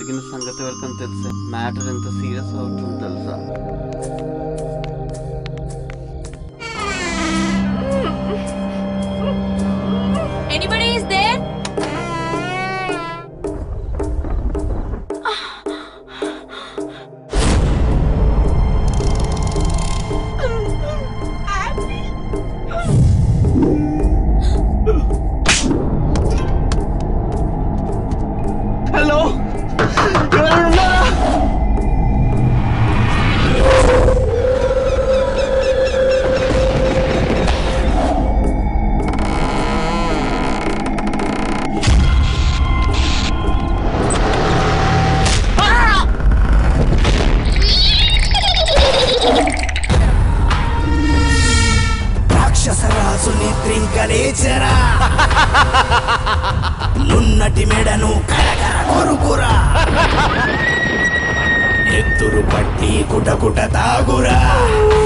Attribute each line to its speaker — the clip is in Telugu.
Speaker 1: జరిగిన సంగతి వరకు తెలుసా, మ్యాటర్ ఎంత సీరియస్ అవుతుందో తెలుసా?
Speaker 2: Anybody is there?
Speaker 1: హలో, ఎవరున్నారా?
Speaker 3: రాక్షసరాజుని త్రింకలేచరా, నున్నటి మెడను కరకర కొరుకురా, ఎత్తురు పట్టి కుటకుట తాగురా.